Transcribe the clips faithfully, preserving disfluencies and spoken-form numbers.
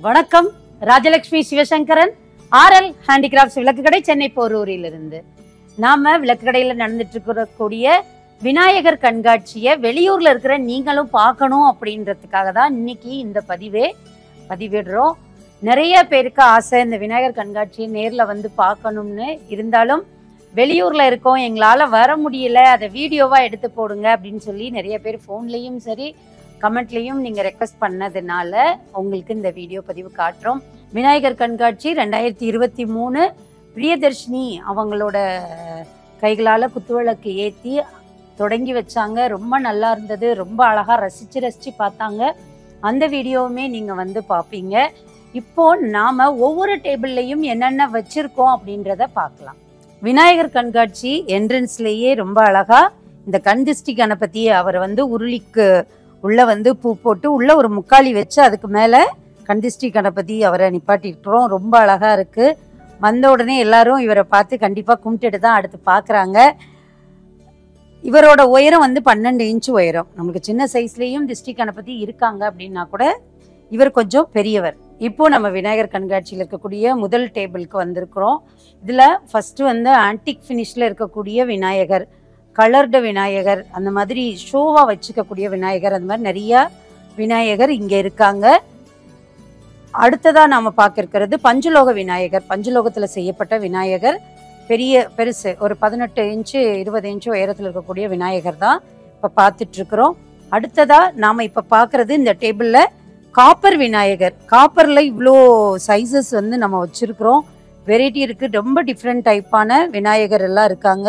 வணக்கம். Rajalakshmi Sivasankaran, R L handicrafts விளக்குக்கடை, சென்னை போரூரில் இருந்து. நாம விளக்குக்கடையில் நடந்துட்டு இருக்கக்கூடிய விநாயகர் கண்காட்சியை வெளியூர்ல இருக்கிற நீங்களும் பார்க்கணும் அப்படின்றதுக்காக தான் இன்னைக்கு இந்த பதிவே பதிவிடுறோம். நிறைய பேருக்கு ஆசை இந்த விநாயகர் கண்காட்சியை நேர்ல வந்து பார்க்கணும்னு. இருந்தாலும் வெளியூர்ல இருக்கோம், எங்களால வர முடியல, அதை வீடியோவா எடுத்து போடுங்க அப்படின்னு சொல்லி நிறைய பேர் ஃபோன்லயும் சரி கமெண்ட்லையும் நீங்க ரெக்வஸ்ட் பண்ணதுனால உங்களுக்கு இந்த வீடியோ பதிவு காட்டுறோம். விநாயகர் கண்காட்சி ரெண்டாயிரத்தி இருபத்தி மூணு பிரியதர்ஷினி அவங்களோட கைகளால குத்துவிளக்கு ஏற்றி தொடங்கி வச்சாங்க. ரொம்ப நல்லா இருந்தது, ரொம்ப அழகா ரசிச்சு ரசிச்சு பார்த்தாங்க. அந்த வீடியோவுமே நீங்க வந்து பார்ப்பீங்க. இப்போ நாம ஒவ்வொரு டேபிள்லையும் என்னென்ன வச்சிருக்கோம் அப்படின்றத பார்க்கலாம். விநாயகர் கண்காட்சி என்ட்ரன்ஸ்லேயே ரொம்ப அழகா இந்த கண்திஷ்டி கணபதி அவர் வந்து உருளிக்கு உள்ள வந்து பூ போட்டு உள்ள ஒரு முக்காலி வச்சு அதுக்கு மேல கண்திஷ்டி கணபதி அவரை நிப்பாட்டிருக்கிறோம். ரொம்ப அழகா இருக்கு. வந்த உடனே எல்லாரும் இவரை பார்த்து கண்டிப்பா கும்பிட்டுட்டு தான் அடுத்து பாக்குறாங்க. இவரோட உயரம் வந்து பன்னெண்டு இன்ச்சு உயரம். நமக்கு சின்ன சைஸ்லயும் திஷ்டி கணபதி இருக்காங்க அப்படின்னா கூட இவர் கொஞ்சம் பெரியவர். இப்போ நம்ம விநாயகர் கண்காட்சியில் இருக்கக்கூடிய முதல் டேபிளுக்கு வந்திருக்கிறோம். இதுல ஃபர்ஸ்ட் வந்து ஆன்டிக் ஃபினிஷ்ல இருக்கக்கூடிய விநாயகர், கலர்டு விநாயகர், அந்த மாதிரி ஷோவா வச்சுக்கக்கூடிய விநாயகர், அந்த மாதிரி நிறைய விநாயகர் இங்க இருக்காங்க. அடுத்ததா நாம பார்க்க இருக்கிறது பஞ்சலோக விநாயகர். பஞ்சலோகத்துல செய்யப்பட்ட விநாயகர், பெரிய பெருசு ஒரு பதினெட்டு இன்ச்சு இருபது இன்ச்சு உயரத்துல இருக்கக்கூடிய விநாயகர் தான் இப்ப பார்த்துட்டு இருக்கிறோம். அடுத்ததா நாம இப்ப பாக்குறது இந்த டேபிள்ல காப்பர் விநாயகர். காப்பர்ல இவ்வளோ சைசஸ் வந்து நம்ம வச்சிருக்கிறோம். வெரைட்டி இருக்கு, ரொம்ப டிஃப்ரெண்ட் டைப்பான விநாயகர் எல்லாம் இருக்காங்க.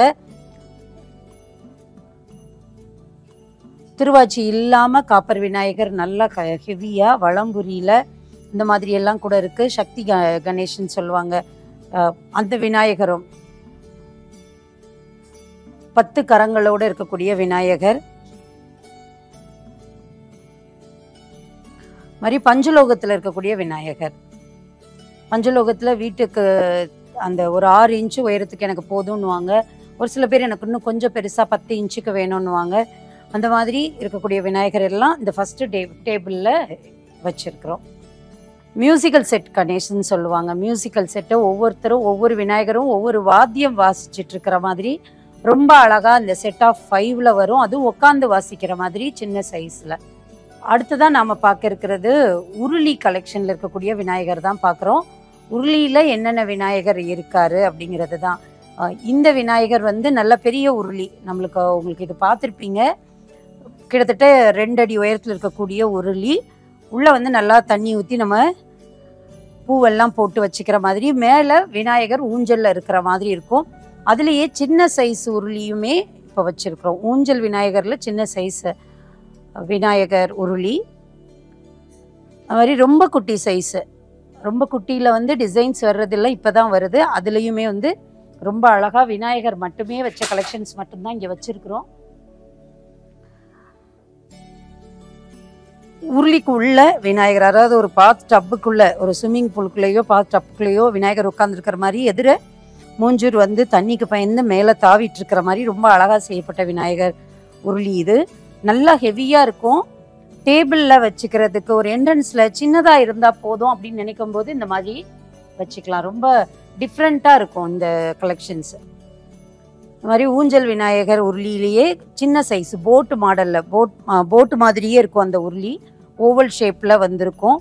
திருவாச்சி இல்லாம காப்பர் விநாயகர் நல்லா ஹெவியா வளம்புரியில இந்த மாதிரி எல்லாம் கூட இருக்கு. சக்தி கணேசன் சொல்லுவாங்க அந்த விநாயகரும், பத்து கரங்களோட இருக்கக்கூடிய விநாயகர். மாதிரி பஞ்சலோகத்துல இருக்கக்கூடிய விநாயகர். பஞ்சலோகத்துல வீட்டுக்கு அந்த ஒரு ஆறு இன்ச்சு உயரத்துக்கு எனக்கு போதும்னுவாங்க. ஒரு சில பேர் எனக்கு இன்னும் கொஞ்சம் பெருசா பத்து இன்ச்சுக்கு வேணும்னுவாங்க. அந்த மாதிரி இருக்கக்கூடிய விநாயகர் எல்லாம் இந்த ஃபர்ஸ்ட் டே டேபிள்ல வச்சிருக்கிறோம். மியூசிக்கல் செட் கணேசன் சொல்லுவாங்க. மியூசிக்கல் செட்டை ஒவ்வொருத்தரும் ஒவ்வொரு விநாயகரும் ஒவ்வொரு வாத்தியம் வாசிச்சுட்டு இருக்கிற மாதிரி ரொம்ப அழகா இந்த செட் ஆஃப் ஃபைவ்ல வரும். அதுவும் உட்காந்து வாசிக்கிற மாதிரி சின்ன சைஸ்ல. அடுத்ததான் நாம பார்க்க இருக்கிறது உருளி கலெக்ஷன்ல இருக்கக்கூடிய விநாயகர் தான் பார்க்குறோம். உருளியில என்னென்ன விநாயகர் இருக்காரு அப்படிங்கிறது தான். இந்த விநாயகர் வந்து நல்ல பெரிய உருளி. நம்மளுக்கு உங்களுக்கு இது பார்த்துருப்பீங்க, கிட்டத்தட்ட ரெண்டு அடி உயரத்தில் இருக்கக்கூடிய உருளி. உள்ள வந்து நல்லா தண்ணி ஊற்றி நம்ம பூவெல்லாம் போட்டு வச்சுக்கிற மாதிரி, மேலே விநாயகர் ஊஞ்சல்ல இருக்கிற மாதிரி இருக்கும். அதுலேயே சின்ன சைஸ் உருளியுமே இப்போ வச்சிருக்கிறோம். ஊஞ்சல் விநாயகர்ல சின்ன சைஸ் விநாயகர் உருளி. அது மாதிரி ரொம்ப குட்டி சைஸு, ரொம்ப குட்டியில் வந்து டிசைன்ஸ் வர்றதில்லை, இப்போ தான் வருது. அதுலேயுமே வந்து ரொம்ப அழகாக விநாயகர் மட்டுமே வச்ச கலெக்ஷன்ஸ் மட்டும்தான் இங்கே வச்சிருக்கிறோம். உருளிக்கு உள்ள விநாயகர், அதாவது ஒரு பாத் டப்புக்குள்ள, ஒரு ஸ்விம்மிங் பூலுக்குள்ளேயோ பாத் டப்புக்குள்ளேயோ விநாயகர் உட்காந்துருக்கிற மாதிரி, எதிர மூஞ்சூர் வந்து தண்ணிக்கு பயந்து மேலே தாவிட்டு இருக்கிற மாதிரி ரொம்ப அழகாக செய்யப்பட்ட விநாயகர் உருளி. இது நல்லா ஹெவியாக இருக்கும். டேபிளில் வச்சுக்கிறதுக்கு ஒரு என்ட்ரன்ஸில் சின்னதாக இருந்தால் போதும் அப்படின்னு நினைக்கும் போது இந்த மாதிரி வச்சுக்கலாம். ரொம்ப டிஃப்ரெண்ட்டாக இருக்கும் இந்த கலெக்ஷன்ஸ். இந்த மாதிரி ஊஞ்சல் விநாயகர் உருளியிலேயே சின்ன சைஸ் போட்டு மாடலில், போட் போட்டு மாதிரியே இருக்கும் அந்த உருளி. ஓவல் ஷேப்பில் வந்திருக்கும்.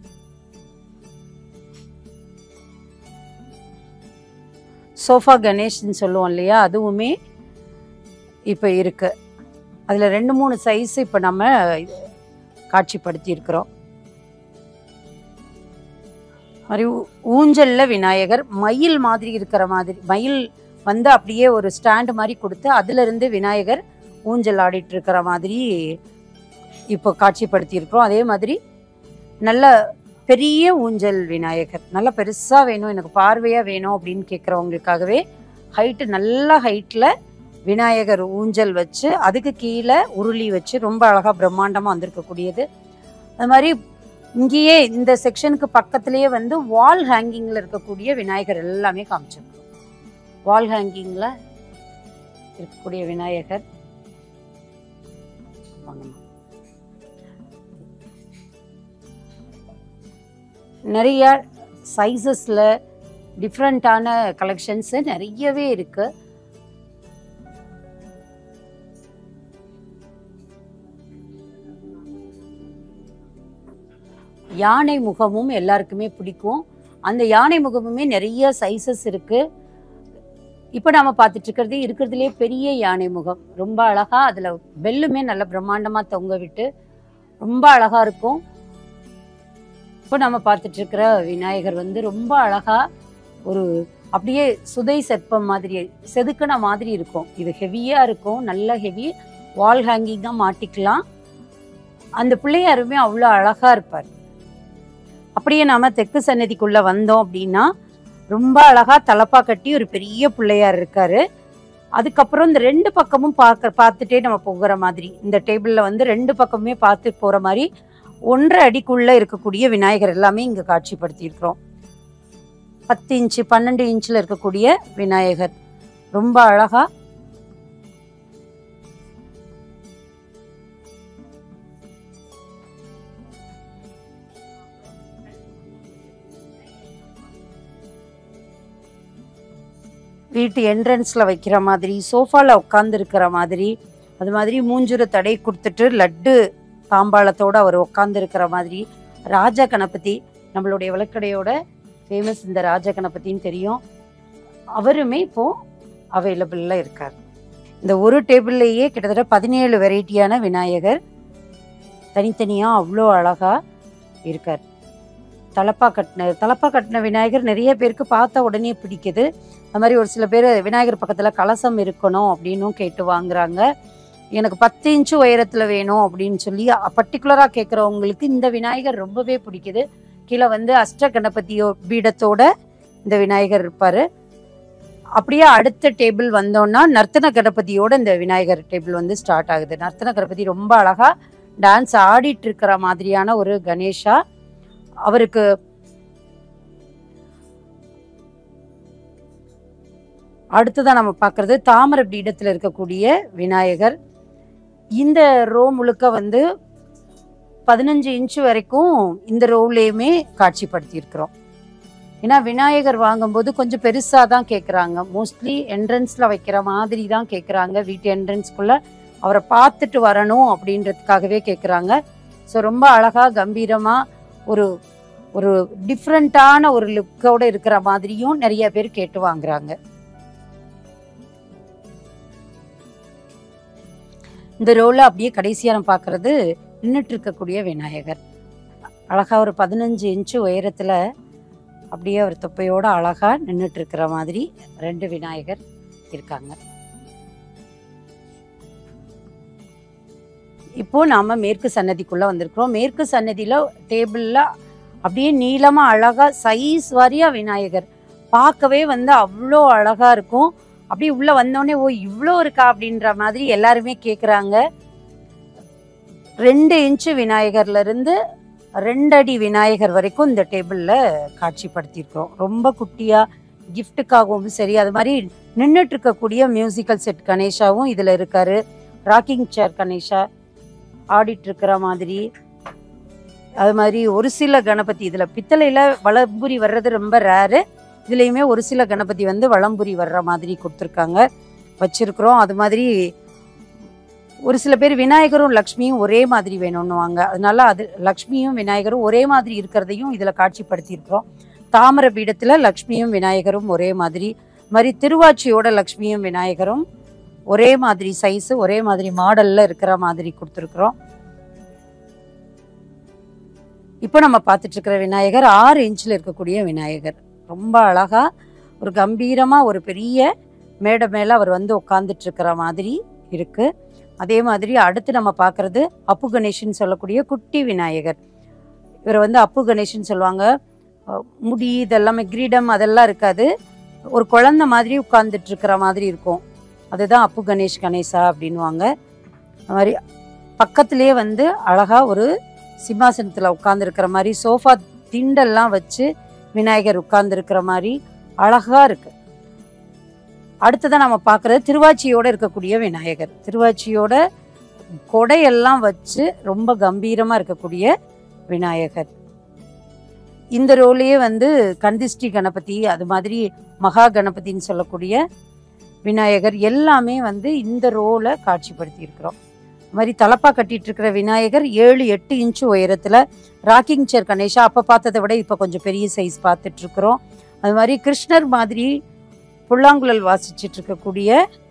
சோஃபா கணேஷ்ன்னு சொல்லுவோம் இல்லையா, அதுவுமே இப்போ இருக்கு. அதில் ரெண்டு மூணு சைஸ் இப்போ நம்ம காட்சிப்படுத்தி இருக்கிறோம். மாதிரி ஊஞ்சல்ல விநாயகர் மயில் மாதிரி இருக்கிற மாதிரி, மயில் வந்து அப்படியே ஒரு ஸ்டாண்டு மாதிரி கொடுத்து அதுல இருந்து விநாயகர் ஊஞ்சல் ஆடிட்டு இருக்கிற மாதிரி இப்போ காட்சிப்படுத்தி இருக்கிறோம். அதே மாதிரி நல்ல பெரிய ஊஞ்சல் விநாயகர், நல்ல பெருசா வேணும், எனக்கு பார்வையா வேணும் அப்படின்னு கேட்குறவங்களுக்காகவே ஹைட்டு நல்ல ஹைட்ல விநாயகர் ஊஞ்சல் வச்சு அதுக்கு கீழே உருளி வச்சு ரொம்ப அழகா பிரம்மாண்டமா வந்திருக்கக்கூடியது. அது மாதிரி இங்கேயே இந்த செக்ஷனுக்கு பக்கத்திலேயே வந்து வால் ஹேங்கிங்ல இருக்கக்கூடிய விநாயகர் எல்லாமே காமிச்சிருக்கோம். வால் ஹேங்கிங்ல இருக்கக்கூடிய விநாயகர் நிறைய சைஸஸில் டிஃப்ரெண்ட்டான கலெக்ஷன்ஸு நிறையவே இருக்குது. யானை முகமும் எல்லாருக்குமே பிடிக்கும். அந்த யானை முகமுமே நிறைய சைஸஸ் இருக்குது. இப்போ நம்ம பார்த்துட்டு இருக்கிறது இருக்கிறதுலே பெரிய யானை முகம், ரொம்ப அழகா. அதில் பெல்லுமே நல்ல பிரம்மாண்டமாக தொங்க விட்டு ரொம்ப அழகா இருக்கும். இப்போ நம்ம பார்த்துட்டு இருக்கிற விநாயகர் வந்து ரொம்ப அழகா ஒரு அப்படியே சுதை சிற்பம் மாதிரி செதுக்கின மாதிரி இருக்கும். இது ஹெவியா இருக்கும், நல்ல ஹெவி. வால் ஹேங்கிங்கா மாட்டிக்கலாம். அந்த பிள்ளையாருமே அவ்வளோ அழகா இருப்பார். அப்படியே நாம தெற்கு சன்னதிக்குள்ள வந்தோம் அப்படின்னா ரொம்ப அழகா தலப்பா கட்டி ஒரு பெரிய பிள்ளையார் இருக்காரு. அதுக்கப்புறம் இந்த ரெண்டு பக்கமும் பார்க்க பார்த்துட்டே நம்ம போகிற மாதிரி, இந்த டேபிள்ல வந்து ரெண்டு பக்கமுமே பார்த்து போற மாதிரி ஒன்றரை அடிக்குள்ள இருக்கக்கூடிய விநாயகர் எல்லாமே இங்க காட்சிப்படுத்தி இருக்கிறோம். பத்து இன்ச்சு பன்னெண்டு இன்ச்சில் இருக்கக்கூடிய விநாயகர் ரொம்ப அழகா. வீட்டு என்ட்ரன்ஸ்ல வைக்கிற மாதிரி, சோஃபால உட்கார்ந்து இருக்கிற மாதிரி, அது மாதிரி மூஞ்சுர தடை கொடுத்துட்டு லட்டு தாம்பாளத்தோட அவர் உட்கார்ந்து இருக்கிற மாதிரி. ராஜா கணபதி நம்மளுடைய விளக்கடையோட ஃபேமஸ் இந்த ராஜா கணபதின்னு தெரியும். அவருமே இப்போ அவைலபிள்ல இருக்கார். இந்த ஒரு டேபிள்லேயே கிட்டத்தட்ட பதினேழு வெரைட்டியான விநாயகர் தனித்தனியா அவ்வளோ அழகா இருக்கார். தலப்பா கட்டின தலப்பா கட்டின விநாயகர் நிறைய பேருக்கு பார்த்த உடனே பிடிக்குது. அது மாதிரி ஒரு சில பேர் விநாயகர் பக்கத்துல கலசம் இருக்கணும் அப்படின்னும் கேட்டு வாங்குறாங்க. எனக்கு பத்து இன்ச்சு உயரத்துல வேணும் அப்படின்னு சொல்லி பர்டிகுலரா கேட்குறவங்களுக்கு இந்த விநாயகர் ரொம்பவே பிடிக்குது. கீழே வந்து அஷ்ட கணபதியோ பீடத்தோட இந்த விநாயகர் இருப்பாரு. அப்படியே அடுத்த டேபிள் வந்தோம்னா நர்த்தன கணபதியோட இந்த விநாயகர் டேபிள் வந்து ஸ்டார்ட் ஆகுது. நர்த்தன கணபதி ரொம்ப அழகா டான்ஸ் ஆடிட்டு இருக்கிற மாதிரியான ஒரு கணேஷா. அவருக்கு அடுத்ததான் நம்ம பார்க்கறது தாமரை பீடத்தில் இருக்கக்கூடிய விநாயகர். இந்த ரோ முழுக்க வந்து பதினஞ்சு இன்ச்சு வரைக்கும் இந்த ரோவ்லேயுமே காட்சிப்படுத்தி இருக்கிறோம். ஏன்னா விநாயகர் வாங்கும்போது கொஞ்சம் பெருசாக தான் கேட்குறாங்க. மோஸ்ட்லி என்ட்ரன்ஸில் வைக்கிற மாதிரி தான் கேட்குறாங்க. வீட்டு என்ட்ரன்ஸ்குள்ள அவரை பார்த்துட்டு வரணும் அப்படின்றதுக்காகவே கேட்குறாங்க. ஸோ ரொம்ப அழகாக கம்பீரமாக ஒரு ஒரு டிஃப்ரெண்ட்டான ஒரு லுக்கோட இருக்கிற மாதிரியும் நிறைய பேர் கேட்டு வாங்குறாங்க. இந்த ரோல அப்படியே கடைசியா நம்ம பார்க்கறது நின்றுட்டு இருக்கக்கூடிய விநாயகர். அழகா ஒரு பதினஞ்சு இன்ச்சு உயரத்துல அப்படியே ஒரு தொப்பையோட அழகா நின்றுட்டு இருக்கிற மாதிரி ரெண்டு விநாயகர் இருக்காங்க. இப்போ நாம மேற்கு சன்னதிக்குள்ள வந்திருக்கிறோம். மேற்கு சன்னதியில டேபிள்ல அப்படியே நீளமா அழகா சைஸ் வாரியா விநாயகர் பார்க்கவே வந்து அவ்வளோ அழகா இருக்கும். அப்படியே உள்ள வந்தோடனே ஓ இவ்வளோ இருக்கா அப்படின்ற மாதிரி எல்லாருமே கேட்குறாங்க. ரெண்டு இன்ச்சு விநாயகர்ல இருந்து ரெண்டு அடி விநாயகர் வரைக்கும் இந்த டேபிள்ல காட்சிப்படுத்தியிருக்கிறோம். ரொம்ப குட்டியா கிஃப்ட்டுக்காகவும் சரி, அது மாதிரி நின்றுட்டு இருக்கக்கூடிய மியூசிக்கல் செட் கணேஷாவும் இதுல இருக்காரு. ராக்கிங் சேர் கணேஷா ஆடிட்டு இருக்கிற மாதிரி, அது மாதிரி ஒரு சில கணபதி இதுல பித்தளையில வலம்புரி வர்றது ரொம்ப ரேரு. இதுலேயுமே ஒரு சில கணபதி வந்து வலம்புரி வர்ற மாதிரி கொடுத்துருக்காங்க, வச்சிருக்கிறோம். அது மாதிரி ஒரு சில பேர் விநாயகரும் லக்ஷ்மியும் ஒரே மாதிரி வேணும்னுவாங்க. அதனால அது லக்ஷ்மியும் விநாயகரும் ஒரே மாதிரி இருக்கிறதையும் இதில் காட்சிப்படுத்தி இருக்கிறோம். தாமரை பீடத்தில் லக்ஷ்மியும் விநாயகரும் ஒரே மாதிரி, மாதிரி திருவாச்சியோட லக்ஷ்மியும் விநாயகரும் ஒரே மாதிரி சைஸு ஒரே மாதிரி மாடலில் இருக்கிற மாதிரி கொடுத்துருக்குறோம். இப்போ நம்ம பார்த்துட்டு இருக்கிற விநாயகர் ஆறு இன்ச்சில் இருக்கக்கூடிய விநாயகர். ரொம்ப அழகா ஒரு கம்பீரமா ஒரு பெரிய மேடை மேல அவர் வந்து உட்கார்ந்துட்டு இருக்கிற மாதிரி இருக்கு. அதே மாதிரி அடுத்து நம்ம பார்க்கறது அப்பு கணேஷன் சொல்லக்கூடிய குட்டி விநாயகர். இவர் வந்து அப்பு கணேஷன் சொல்லுவாங்க. முடி இதெல்லாமே கிரீடம் அதெல்லாம் இருக்காது, ஒரு குழந்தை மாதிரி உட்கார்ந்துட்டு இருக்கிற மாதிரி இருக்கும். அதுதான் அப்பு கணேஷ் கணேசா அப்படின்வாங்க. அது மாதிரி பக்கத்திலே வந்து அழகா ஒரு சிம்மாசனத்துல உட்கார்ந்து இருக்கிற மாதிரி, சோஃபா திண்டெல்லாம் வச்சு விநாயகர் உட்கார்ந்து இருக்கிற மாதிரி அழகா இருக்கு. அடுத்ததான் நம்ம பார்க்கறது திருவாச்சியோட இருக்கக்கூடிய விநாயகர். திருவாச்சியோட கொடையெல்லாம் வச்சு ரொம்ப கம்பீரமா இருக்கக்கூடிய விநாயகர். இந்த ரோலையே வந்து கந்திஷ்டி கணபதி, அது மாதிரி மகா கணபதின்னு சொல்லக்கூடிய விநாயகர் எல்லாமே வந்து இந்த ரோலை காட்சிப்படுத்தி இருக்கிறோம். அது மாதிரி தலப்பா கட்டிட்டு இருக்கிற விநாயகர் ஏழு எட்டு இன்ச்சு உயரத்தில் ராக்கிங் சேர் கணேஷா அப்போ பார்த்ததை விட இப்போ கொஞ்சம் பெரிய சைஸ் பார்த்துட்டு இருக்கிறோம். அது மாதிரி கிருஷ்ணர் மாதிரி புல்லாங்குழல் வாசிச்சுட்டு இருக்கக்கூடிய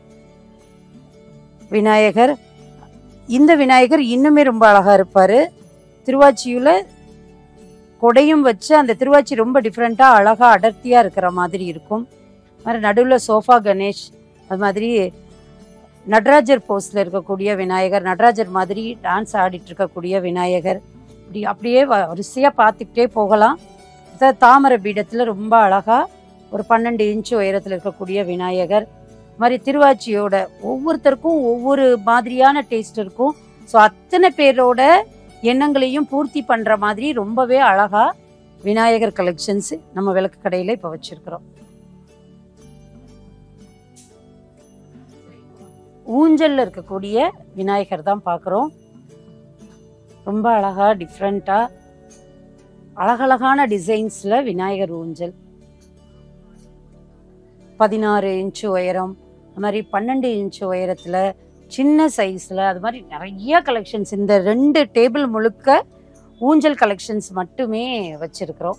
விநாயகர். இந்த விநாயகர் இன்னுமே ரொம்ப அழகா இருப்பாரு. திருவாச்சியூல கொடையும் வச்சு அந்த திருவாச்சி ரொம்ப டிஃப்ரெண்டா அழகா அடர்த்தியா இருக்கிற மாதிரி இருக்கும். மாதிரி நடுவில் சோஃபா கணேஷ், அது மாதிரி நடராஜர் போஸ்ட்ல இருக்கக்கூடிய விநாயகர், நடராஜர் மாதிரி டான்ஸ் ஆடிட்டு இருக்கக்கூடிய விநாயகர். இப்படி அப்படியே வரிசையா பார்த்துக்கிட்டே போகலாம். தாமரை பீடத்துல ரொம்ப அழகா ஒரு பன்னெண்டு இன்ச்சு உயரத்தில் இருக்கக்கூடிய விநாயகர். மாதிரி திருவாச்சியோட ஒவ்வொருத்தருக்கும் ஒவ்வொரு மாதிரியான டேஸ்ட் இருக்கும். ஸோ அத்தனை பேரோட எண்ணங்களையும் பூர்த்தி பண்ற மாதிரி ரொம்பவே அழகா விநாயகர் கலெக்ஷன்ஸ் நம்ம விளக்கு கடையில இப்ப வச்சிருக்கிறோம். ஊஞ்சல்ல இருக்கக்கூடிய விநாயகர் தான் பார்க்குறோம். ரொம்ப அழகா டிஃப்ரெண்டா அழகழகான டிசைன்ஸ்ல விநாயகர் ஊஞ்சல். பதினாறு இன்ச்சு உயரம், அது மாதிரி பன்னெண்டு இன்ச்சு உயரத்துல சின்ன சைஸ்ல, அது மாதிரி நிறைய கலெக்ஷன்ஸ். இந்த ரெண்டு டேபிள் முழுக்க ஊஞ்சல் கலெக்ஷன்ஸ் மட்டுமே வச்சிருக்கிறோம்.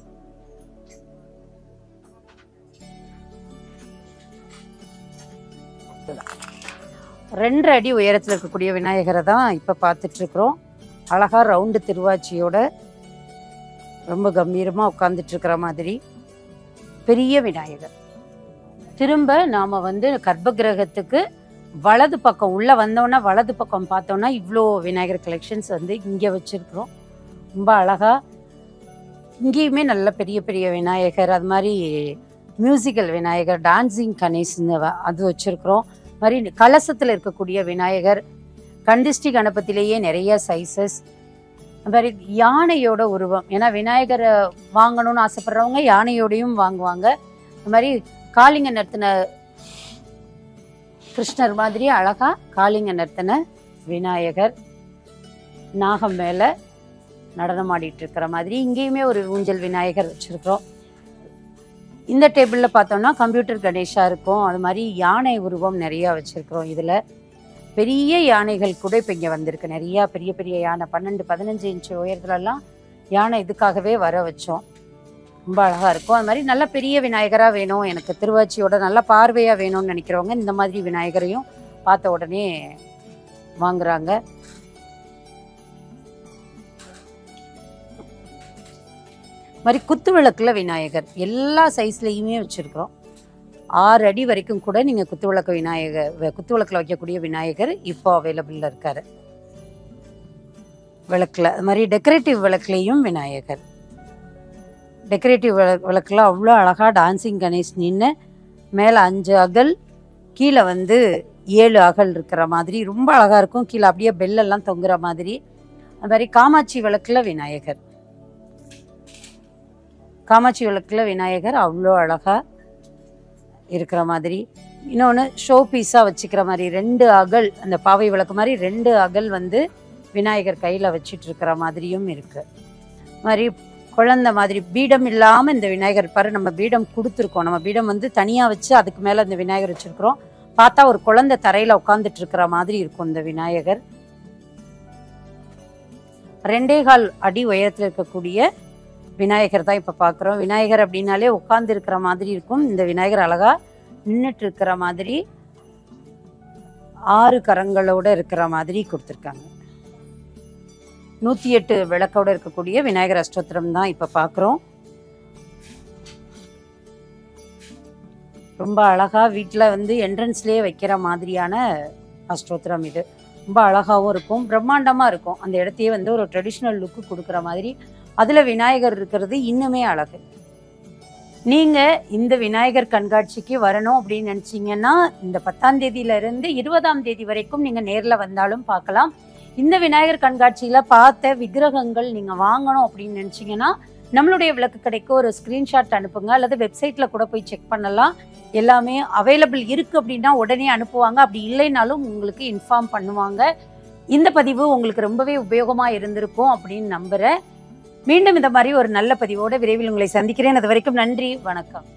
ரெண்டு அடி உயரத்தில் இருக்கக்கூடிய விநாயகரை தான் இப்ப பார்த்துட்டு இருக்கிறோம். அழகா ரவுண்டு திருவாச்சியோட ரொம்ப கம்பீரமா உட்கார்ந்துட்டு இருக்கிற மாதிரி பெரிய விநாயகர். திரும்ப நாம வந்து கர்ப்ப கிரகத்துக்கு வலது பக்கம் உள்ள வந்தோன்னா வலது பக்கம் பார்த்தோம்னா இவ்வளோ விநாயகர் கலெக்ஷன்ஸ் வந்து இங்கே வச்சிருக்கிறோம். ரொம்ப அழகா இங்கேயுமே நல்ல பெரிய பெரிய விநாயகர், அது மாதிரி மியூசிக்கல் விநாயகர், டான்சிங் கணேஷ் அது வச்சிருக்கிறோம். மாதிரி கலசத்தில் இருக்கக்கூடிய விநாயகர், கந்திஷ்டி கணபதியிலேயே நிறைய சைஸஸ். அது மாதிரி யானையோட உருவம், ஏன்னா விநாயகரை வாங்கணும்னு ஆசைப்படுறவங்க யானையோடையும் வாங்குவாங்க. அது மாதிரி காளிங்க நர்த்தன கிருஷ்ணர் மாதிரி அழகா காளிங்க நர்த்தன விநாயகர் நாகம் மேல நடனம் ஆடிட்டு இருக்கிற மாதிரி இங்கேயுமே ஒரு ஊஞ்சல் விநாயகர் வச்சிருக்கிறோம். இந்த டேபிள்ல பார்த்தோம்னா கம்ப்யூட்டர் கணேஷா இருக்கும். அது மாதிரி யானை உருவம் நிறைய வச்சிருக்கிறோம். இதுல பெரிய யானைகள் கூட இப்ப இங்க வந்திருக்கு. நிறைய பெரிய பெரிய யானை பன்னெண்டு பதினஞ்சு இன்ச்சு உயரத்துல எல்லாம் யானை இதுக்காகவே வர வச்சோம். ரொம்ப அழகா இருக்கும். அது மாதிரி நல்ல பெரிய விநாயகரா வேணும், எனக்கு திருவாச்சியோட நல்ல பார்வையா வேணும்னு நினைக்கிறவங்க இந்த மாதிரி விநாயகரையும் பார்த்த உடனே வாங்குறாங்க. மாதிரி குத்து விளக்குல விநாயகர் எல்லா சைஸ்லயுமே வச்சிருக்கிறோம். ஆறு அடி வரைக்கும் கூட நீங்க குத்து விளக்கு விநாயகர் குத்து விளக்குல வைக்கக்கூடிய விநாயகர் இப்போ அவைலபிள்ல இருக்காரு. விளக்குல அது மாதிரி டெக்கரேட்டிவ் விளக்குலையும் விநாயகர். டெக்கரேட்டிவ் விளக்குல அவ்வளோ அழகா டான்சிங் கணேஷ் நின்று மேலே அஞ்சு அகல் கீழே வந்து ஏழு அகல் இருக்கிற மாதிரி ரொம்ப அழகா இருக்கும். கீழே அப்படியே பெல்லெல்லாம் தொங்குற மாதிரி. அது மாதிரி காமாட்சி விளக்குல விநாயகர், காமாட்சி விளக்குல விநாயகர் அவ்வளோ அழகா இருக்கிற மாதிரி. இன்னொன்று ஷோ பீஸா வச்சுக்கிற மாதிரி ரெண்டு அகல், அந்த பாவை விளக்கு மாதிரி ரெண்டு அகல் வந்து விநாயகர் கையில வச்சுட்டு இருக்கிற மாதிரியும் இருக்கு. மாதிரி குழந்தை மாதிரி பீடம் இல்லாம இந்த விநாயகர் பாரு, நம்ம பீடம் கொடுத்துருக்கோம். நம்ம பீடம் வந்து தனியா வச்சு அதுக்கு மேல இந்த விநாயகர் வச்சிருக்கிறோம். பார்த்தா ஒரு குழந்தை தரையில உட்காந்துட்டு இருக்கிற மாதிரி இருக்கும் இந்த விநாயகர். ரெண்டே கால் அடி உயரத்துல இருக்கக்கூடிய விநாயகர் தான் இப்ப பாக்குறோம். விநாயகர் அப்படின்னாலே உட்கார்ந்து இருக்கிற மாதிரி இருக்கும். இந்த விநாயகர் அழகா நின்றுட்டு இருக்கிற மாதிரி ஆறு கரங்களோட இருக்கிற மாதிரி கொடுத்துருக்காங்க. நூத்தி எட்டு விளக்கோட இருக்கக்கூடிய விநாயகர் அஷ்டோத்திரம் தான் இப்ப பாக்குறோம். ரொம்ப அழகா வீட்டுல வந்து என்ட்ரன்ஸ்லயே வைக்கிற மாதிரியான அஷ்டோத்திரம் இது. ரொம்ப அழகாவும் இருக்கும், பிரம்மாண்டமா இருக்கும். அந்த இடத்தையே வந்து ஒரு ட்ரெடிஷ்னல் லுக்கு கொடுக்குற மாதிரி அதுல விநாயகர் இருக்கிறது இன்னுமே அழகு. நீங்க இந்த விநாயகர் கண்காட்சிக்கு வரணும் அப்படின்னு நினைச்சீங்கன்னா இந்த பத்தாம் தேதியில இருந்து இருபதாம் தேதி வரைக்கும் நீங்க நேர்ல வந்தாலும் பார்க்கலாம். இந்த விநாயகர் கண்காட்சியில பார்த்த விக்கிரகங்கள் நீங்க வாங்கணும் அப்படின்னு நினைச்சீங்கன்னா நம்மளுடைய விளக்கு கடைக்கு ஒரு ஸ்கிரீன்ஷாட் அனுப்புங்க, அல்லது வெப்சைட்ல கூட போய் செக் பண்ணலாம். எல்லாமே அவைலபிள் இருக்கு அப்படின்னா உடனே அனுப்புவாங்க. அப்படி இல்லைனாலும் உங்களுக்கு இன்ஃபார்ம் பண்ணுவாங்க. இந்த பதிவு உங்களுக்கு ரொம்பவே உபயோகமா இருந்திருக்கும் அப்படின்னு நம்புறேன். மீண்டும் இந்த மாதிரி ஒரு நல்ல பதிவோட விரைவில் உங்களை சந்திக்கிறேன். அது வரைக்கும் நன்றி, வணக்கம்.